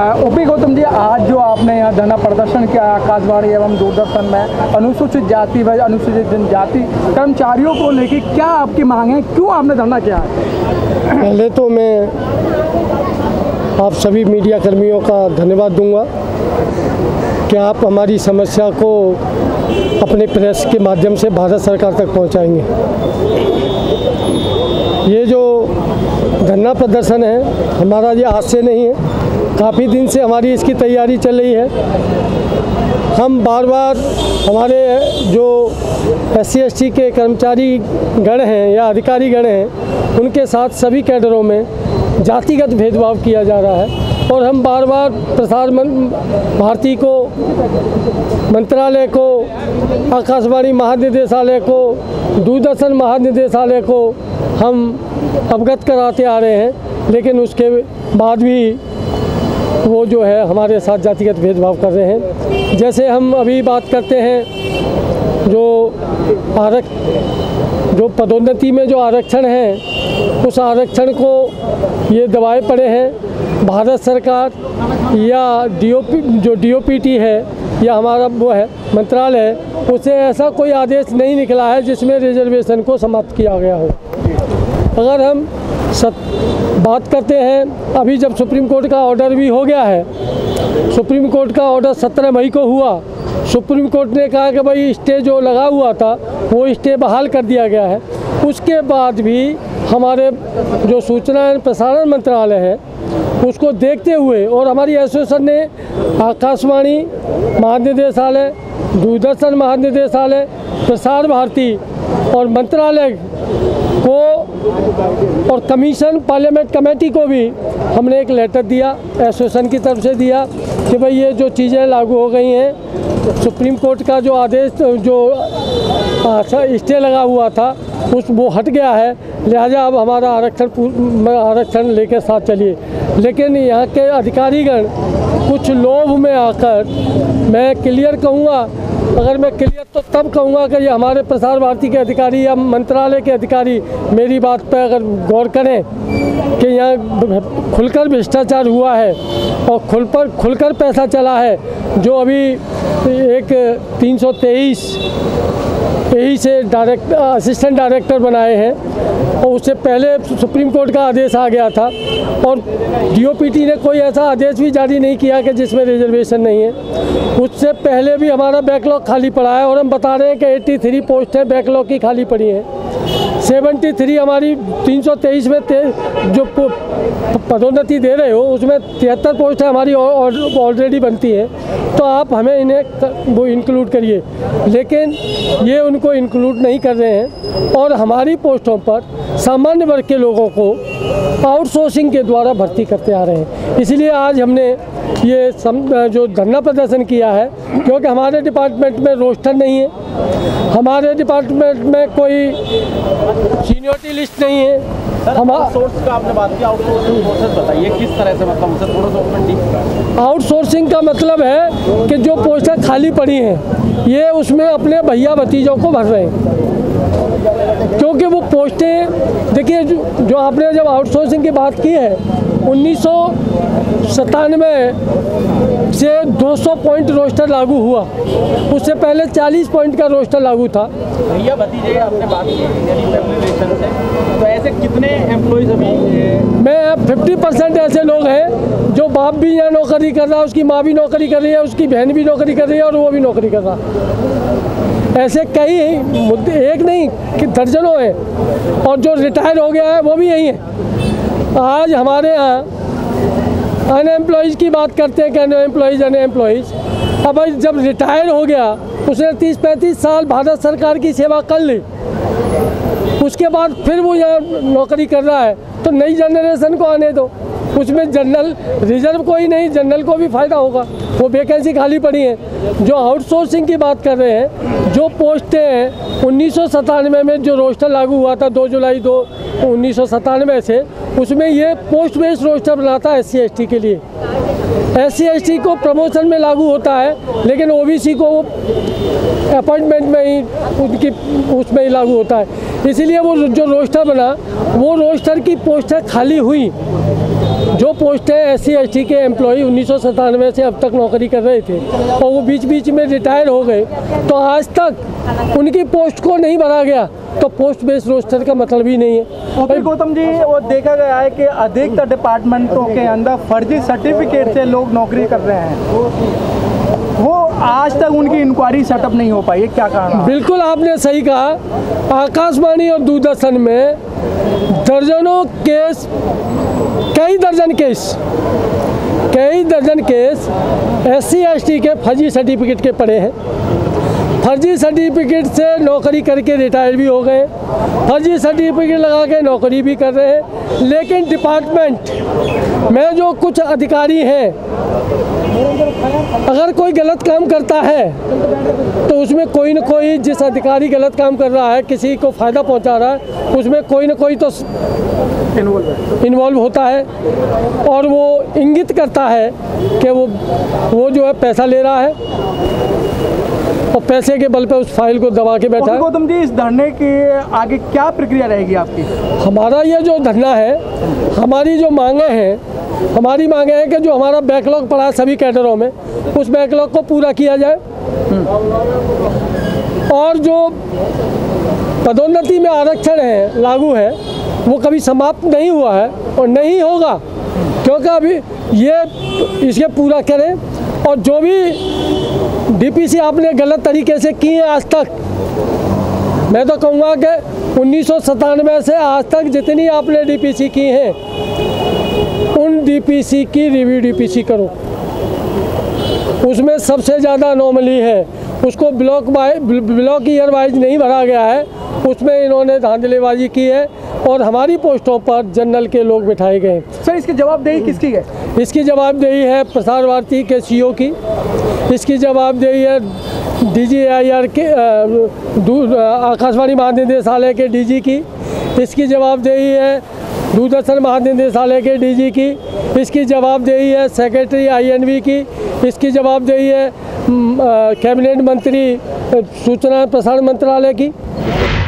OP Gautam ji, आज जो आपने यहाँ धरना प्रदर्शन किया आकाशवाणी एवं दूरदर्शन में अनुसूचित जाति व अनुसूचित जनजाति कर्मचारियों को लेकर, क्या आपकी मांग है, क्यों आपने धरना किया है? पहले तो मैं आप सभी मीडिया कर्मियों का धन्यवाद दूंगा कि आप हमारी समस्या को अपने प्रेस के माध्यम से भारत सरकार तक पहुंचाएंगे। ये जो धरना प्रदर्शन है हमारा, ये आज से नहीं है, काफ़ी दिन से हमारी इसकी तैयारी चल रही है। हम बार बार हमारे जो SC/ST के कर्मचारी गण हैं या अधिकारी गण हैं, उनके साथ सभी कैडरों में जातिगत भेदभाव किया जा रहा है और हम बार बार प्रसार भारती को, मंत्रालय को, आकाशवाणी महानिदेशालय को, दूरदर्शन महानिदेशालय को हम अवगत कराते आ रहे हैं, लेकिन उसके बाद भी वो जो है हमारे साथ जातिगत भेदभाव कर रहे हैं। जैसे हम अभी बात करते हैं जो पदोन्नति में जो आरक्षण है, उस आरक्षण को ये दबाए पड़े हैं। भारत सरकार या जो DOPT है या हमारा वो है मंत्रालय, उसे ऐसा कोई आदेश नहीं निकला है जिसमें रिजर्वेशन को समाप्त किया गया हो। अगर हम बात करते हैं, अभी जब सुप्रीम कोर्ट का ऑर्डर भी हो गया है, सुप्रीम कोर्ट का ऑर्डर 17 मई को हुआ, सुप्रीम कोर्ट ने कहा कि भाई स्टे जो लगा हुआ था वो स्टे बहाल कर दिया गया है। उसके बाद भी हमारे जो सूचना एवं प्रसारण मंत्रालय है उसको देखते हुए और हमारी एसोसिएशन ने आकाशवाणी महानिदेशालय, दूरदर्शन महानिदेशालय, प्रसार भारती और मंत्रालय को और कमीशन पार्लियामेंट कमेटी को भी हमने एक लेटर दिया, एसोसिएशन की तरफ से दिया कि भाई ये जो चीज़ें लागू हो गई हैं, सुप्रीम कोर्ट का जो आदेश जो स्टे लगा हुआ था वो हट गया है, लिहाजा अब हमारा आरक्षण लेके साथ चलिए। लेकिन यहाँ के अधिकारीगण कुछ लोभ में आकर, मैं क्लियर कहूँगा, अगर मैं क्लियर तो तब कहूँगा कि ये हमारे प्रसार भारती के अधिकारी या मंत्रालय के अधिकारी मेरी बात पर अगर गौर करें कि यहाँ खुलकर भ्रष्टाचार हुआ है और खुलकर पैसा चला है। जो अभी एक 323 यही से असिस्टेंट डायरेक्टर बनाए हैं और उससे पहले सुप्रीम कोर्ट का आदेश आ गया था और DOPT ने कोई ऐसा आदेश भी जारी नहीं किया कि जिसमें रिजर्वेशन नहीं है। उससे पहले भी हमारा बैकलॉग खाली पड़ा है और हम बता रहे हैं कि 83 पोस्टें बैकलॉग की खाली पड़ी हैं। 73 हमारी 323 में जो पदोन्नति दे रहे हो उसमें 73 पोस्टें हमारी ऑलरेडी बनती हैं, तो आप हमें इन्हें वो इंक्लूड करिए, लेकिन ये उनको इंक्लूड नहीं कर रहे हैं और हमारी पोस्टों पर सामान्य वर्ग के लोगों को आउटसोर्सिंग के द्वारा भर्ती करते आ रहे हैं। इसलिए आज हमने ये जो धरना प्रदर्शन किया है, क्योंकि हमारे डिपार्टमेंट में रोस्टर नहीं है, हमारे डिपार्टमेंट में कोई सीनियरिटी लिस्ट नहीं है। आउटसोर्स का आपने बात की, आउटसोर्सिंग प्रोसेस बताइए किस तरह से, मतलब उसे थोड़ा सा डीप। आउटसोर्सिंग का मतलब है कि जो पोस्टें खाली पड़ी हैं ये उसमें अपने भैया भतीजों को भर रहे हैं, क्योंकि वो पोस्टें देखिए जो आपने जब आउटसोर्सिंग की बात की है 1997 से 200 पॉइंट रोस्टर लागू हुआ, उससे पहले 40 पॉइंट का रोस्टर लागू था। भैया भतीजे आपने बात की से, तो ऐसे कितने एम्प्लॉइज अभी? मैं 50% ऐसे लोग हैं जो बाप भी यहाँ नौकरी कर रहा है, उसकी माँ भी नौकरी कर रही है, उसकी बहन भी नौकरी कर रही है और वो भी नौकरी कर रहा है। ऐसे कई मुद्दे, एक नहीं कि दर्जनों हैं और जो रिटायर हो गया है वो भी यही है। आज हमारे यहाँ अनएम्प्लॉयज़ की बात करते हैं कि अनएम्प्लॉयज़, अब जब रिटायर हो गया उसने 30-35 साल भारत सरकार की सेवा कर ली, उसके बाद फिर वो यहाँ नौकरी कर रहा है, तो नई जनरेशन को आने दो, उसमें जनरल रिजर्व को ही नहीं जनरल को भी फ़ायदा होगा। वो वैकेंसी खाली पड़ी है। जो आउटसोर्सिंग की बात कर रहे हैं, जो पोस्टें हैं 1997 में जो रोस्टर लागू हुआ था 2 जुलाई 1997 से, उसमें ये पोस्ट बेस्ड रोस्टर बना था SC/ST के लिए। SC/ST को प्रमोशन में लागू होता है, लेकिन OBC को अपॉइंटमेंट में ही उनकी उसमें ही लागू होता है। इसीलिए वो जो रोस्टर बना, वो रोस्टर की पोस्टें खाली हुई जो पोस्ट है SC ST के एम्प्लॉई 1997 से अब तक नौकरी कर रहे थे और वो बीच बीच में रिटायर हो गए, तो आज तक उनकी पोस्ट को नहीं भरा गया, तो पोस्ट बेस्ड रोस्टर का मतलब ही नहीं है। ओके गौतम जी, वो देखा गया है कि अधिकतर डिपार्टमेंटों के अंदर फर्जी सर्टिफिकेट से लोग नौकरी कर रहे हैं, वो आज तक उनकी इंक्वायरी सेटअप नहीं हो पाई है, क्या कारण है? बिल्कुल आपने सही कहा। आकाशवाणी और दूरदर्शन में दर्जनों केस, कई दर्जन केस SC ST के फर्जी सर्टिफिकेट के पड़े हैं। फर्जी सर्टिफिकेट से नौकरी करके रिटायर भी हो गए, फर्जी सर्टिफिकेट लगा के नौकरी भी कर रहे हैं। लेकिन डिपार्टमेंट में जो कुछ अधिकारी हैं, अगर कोई गलत काम करता है तो उसमें कोई न कोई, जिस अधिकारी गलत काम कर रहा है, किसी को फ़ायदा पहुंचा रहा है, उसमें कोई न कोई तो इन्वॉल्व होता है और वो इंगित करता है कि वो जो है पैसा ले रहा है और पैसे के बल पे उस फाइल को दबा के बैठा है। गौतम जी, इस धरने की आगे क्या प्रक्रिया रहेगी आपकी? हमारा ये जो धरना है, हमारी जो मांगे हैं, हमारी मांगे हैं कि जो हमारा बैकलॉग पड़ा है सभी कैडरों में, उस बैकलॉग को पूरा किया जाए और जो पदोन्नति में आरक्षण है लागू है वो कभी समाप्त नहीं हुआ है और नहीं होगा, क्योंकि अभी ये इसे पूरा करें। और जो भी DPC आपने गलत तरीके से की है आज तक, मैं तो कहूँगा कि 1997 से आज तक जितनी आपने DPC की हैं, उन DPC की रिव्यू DPC करो। उसमें सबसे ज़्यादा अनोमली है, उसको ब्लॉक ईयर वाइज नहीं भरा गया है, उसमें इन्होंने धांधलेबाजी की है और हमारी पोस्टों पर जनरल के लोग बिठाए गए। सर, इसकी जवाबदेही किसकी है? इसकी जवाबदेही है प्रसार भारती के CEO की, इसकी जवाबदेही है DGIR के आकाशवाणी महानिदेशालय के DG की, इसकी जवाबदेही है दूरदर्शन महानिदेशालय के DG की, इसकी जवाबदेही है सेक्रेटरी INV की, इसकी जवाबदेही है कैबिनेट मंत्री सूचना प्रसारण मंत्रालय की।